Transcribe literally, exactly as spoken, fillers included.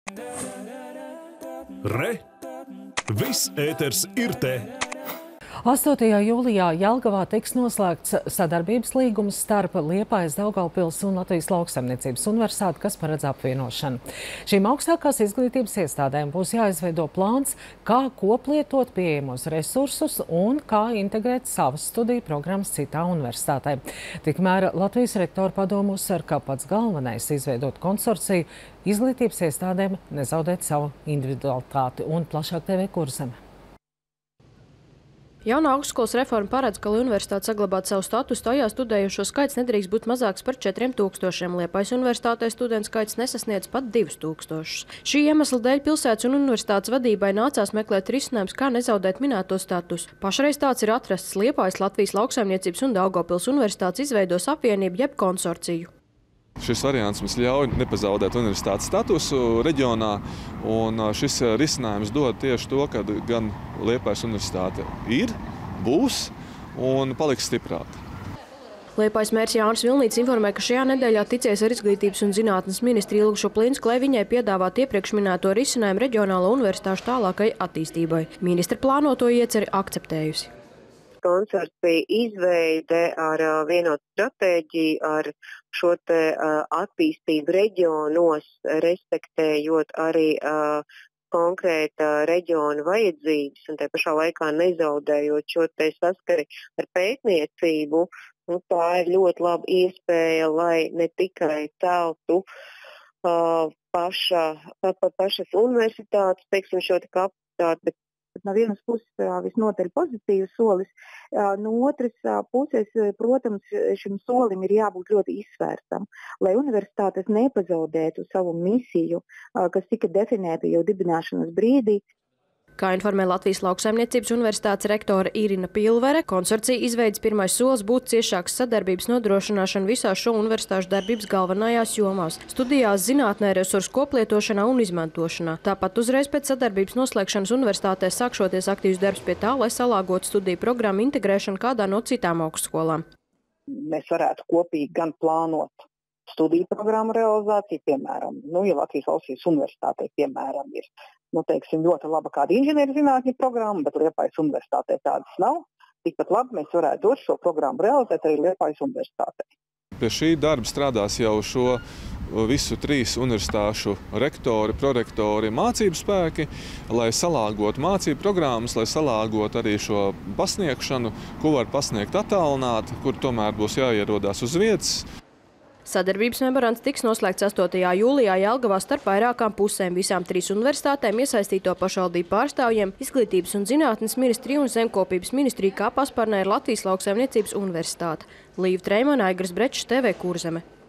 Re! Viss ēters ir te! astotajā jūlijā Jelgavā tiks noslēgts sadarbības līgums starp Liepājas, Daugavpils un Latvijas Lauksaimniecības universitāti, kas paredz apvienošanu. Šīm augstākās izglītības iestādēm būs jāizveido plāns, kā koplietot pieejamos resursus un kā integrēt savas studiju programmas citā universitātē. Tikmēr Latvijas rektora padomu uzsver, ka pats galvenais izveidot konsorciju izglītības iestādēm nezaudēt savu individualitāti un plašāk T V Kurzeme. Jaunā augstskolas reforma paredz, ka, lai universitāte saglabātu savu statusu, tajā studējušo skaits nedrīkst būt mazāks par četriem tūkstošiem. Liepājas universitātē studentu skaits nesasniedz pat divus tūkstošus. Šī iemesla dēļ pilsētas un universitātes vadībai nācās meklēt risinājums, kā nezaudēt minēto statusu. Pašreiz tāds ir atrasts. Liepājas, Latvijas Lauksaimniecības un Daugavpils universitātes izveidos apvienību jeb konsorciju. Šis variants mums ļauj nepazaudēt universitātes statusu reģionā, un šis risinājums dod tieši to, ka gan Liepājas universitāte ir, būs un paliks stiprāka. Liepājas mērs Jānis Vilnīts informē, ka šajā nedēļā ticies ar Izglītības un zinātnes ministri Ilgu Šuplinsku, lai viņai piedāvāt iepriekš minēto risinājumu reģionālo universitāšu tālākai attīstībai. Ministra plānoto ieceri akceptējusi. Konsorcija izveide ar vienotu stratēģiju, ar šo te attīstību reģionos, respektējot arī konkrēta reģiona vajadzības un te pašā laikā nezaudējot šo te saskari ar pētniecību. Nu, tā ir ļoti laba iespēja, lai ne tikai celtu uh, paša, pa, pa, pašas universitātes, teiksim, šo te kapacitāti, bet no vienas puses visnotaļ pozitīvs solis, no otras puses, protams, šim solim ir jābūt ļoti izsvērtam, lai universitātes nepazaudētu savu misiju, kas tika definēta jau dibināšanas brīdī. Kā informē Latvijas Lauksaimniecības universitātes rektore Irina Pilvere, konsorcija izveidas pirmais solis būt ciešākas sadarbības nodrošināšana visās šo universitāšu darbības galvenajās jomās – studijās, zinātnē, resursu koplietošanā un izmantošanā. Tāpat uzreiz pēc sadarbības noslēgšanas universitātēs sākšoties aktīvs darbs pie tā, lai salāgotu studiju programmu integrēšanu kādā no citām augstskolām. Mēs varētu kopīgi gan plānot studiju programmu realizāciju, piemēram, nu, ja Latvijas Valsts universitātei, piemēram, ir, nu, teiksim, ļoti laba kāda inženierzinātņu programma, bet Liepājas universitātei tādas nav. Tikpat labi mēs varētu dot šo programmu realizēt arī Liepājas universitātei. Pie šī darba strādās jau šo visu trīs universitāšu rektori, prorektori, mācību spēki, lai salāgotu mācību programmas, lai salāgotu arī šo pasniegšanu, ko var pasniegt attālināt, kur tomēr būs jāierodās uz vietas. Sadarbības memorands tiks noslēgts astotajā jūlijā Jelgavā starp vairākām pusēm, visām trīs universitātēm, iesaistīto pašvaldību pārstāvjiem, Izglītības un zinātnes ministriju un zemkopības ministriju, kā paspārnē ir Latvijas Lauksaimniecības universitāte. Līva Treimana, Aigars Brečs, T V Kurzeme.